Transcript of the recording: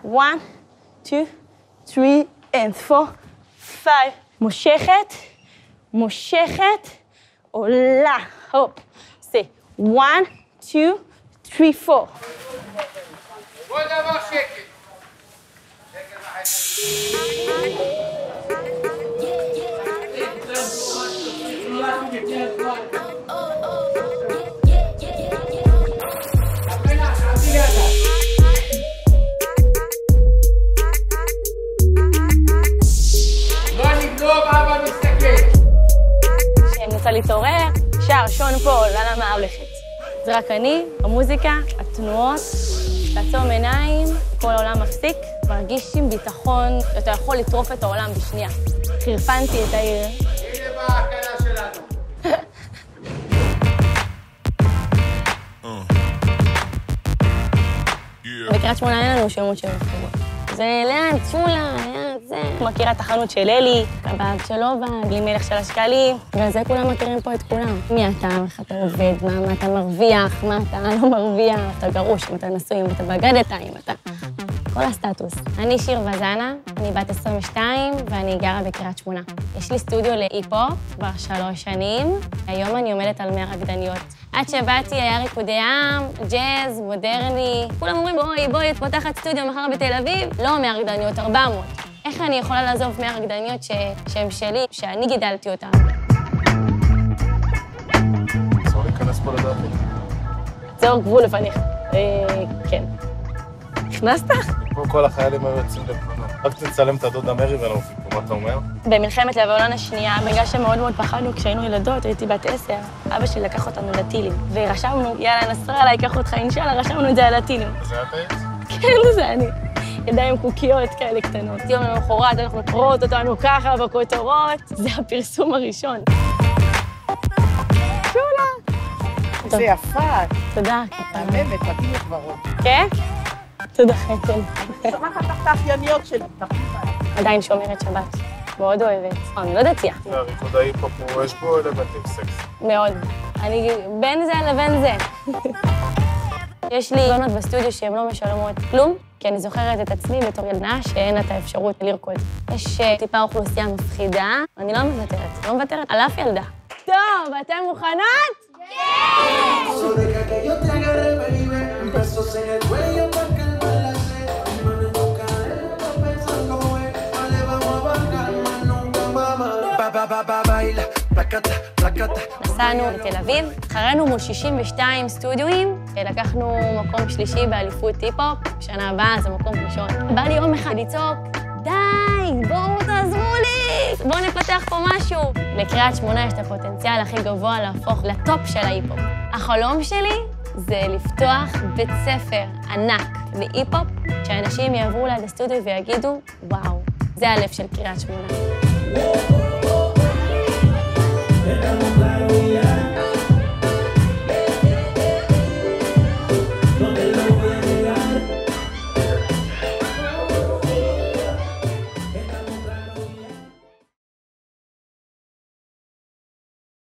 1, 2, 3, and 4, 5. מושכת, מושכת, עולה. הופ. זה 1, 2, 3, 4. כל דבר שקט. שקט בחיים. כשאני רוצה להתעורר, שר, שון פה, לא למה הולכת. זה רק אני, המוזיקה, התנועות, לעצום עיניים, כל העולם מפסיק, מרגיש עם ביטחון, שאתה יכול לטרוף את העולם בשנייה. חרפנתי את העיר. הנה באה ההקלה שלנו. בקריית שמונה אין לנו שמות של רחובות. זה ליד שולה, ליד זה. מכירה את החנות של אלי, קבב של לובה, גלי מלך של השקלים. בגלל זה כולם מכירים פה את כולם. מי אתה, איך אתה עובד, מה אתה מרוויח, מה אתה לא מרוויח, אתה גרוש, אם אתה נשוי, אם אתה בגדת, אם אתה... כל הסטטוס. אני שיר וזנה, אני בת 22 ואני גרה בקריית שמונה. יש לי סטודיו להיפ-הופ כבר 3 שנים. היום אני עומדת על 100 רקדניות. עד שבאתי היה ריקודי עם, ג'אז, מודרני. כולם אומרים, בואי, את פותחת סטודיו מחר בתל אביב. לא 100 רקדניות, 400. איך אני יכולה לעזוב 100 רקדניות שהן שלי, שאני גידלתי אותן? אסור להיכנס פה לדעתי. זהו גבול לפניך. כן. נכנסת? פה כל החיילים היו יוצאים לפלונות. רק תצלם את הדודה מרי ונופיק, מה אתה אומר? במלחמת לבנון השנייה, בגלל שמאוד מאוד פחדנו כשהיינו ילדות, הייתי בת 10, אבא שלי לקח אותנו לטילים. ורשמנו, יאללה, נסראללה, ייקח אותך אינשאללה, רשמנו את זה על הטילים. זה היה טייס? כן, זה אני. ידיים קוקיות כאלה קטנות. יום למחרת, אנחנו קוראות אותנו ככה בכותרות. זה הפרסום הראשון. שולה! זה יפה. תודה. באמת, מתאים לך כבר. כן? תודה, חצל. שמחת לך את האחייניות שלי. עדיין שומרת שבת. מאוד אוהבת. אני לא דתייה. הריקוד ההיפ-הופ יש בו אלמנטים סקס. מאוד. אני בין זה לבין זה. יש לי בנות בסטודיו שהן לא משלמות כלום, כי אני זוכרת את עצמי בתור ילדה שאין את האפשרות לרקוד. יש טיפה אוכלוסייה מפחידה, אני לא מוותרת. לא מוותרת על אף ילדה. טוב, אתן מוכנות? כן! נסענו לתל אביב, אחרינו מול 62 סטודיואים, לקחנו מקום שלישי באליפות היפ-הופ, בשנה הבאה זה מקום ראשון. בא לי יום אחד לצעוק, די, בואו תעזרו לי, בואו נפתח פה משהו. לקריית שמונה יש את הפוטנציאל הכי גבוה להפוך לטופ של ההיפ-הופ. החלום שלי זה לפתוח בית ספר ענק להיפ-הופ, שאנשים יעברו ליד הסטודיו ויגידו, וואו, זה הלב של קריית שמונה.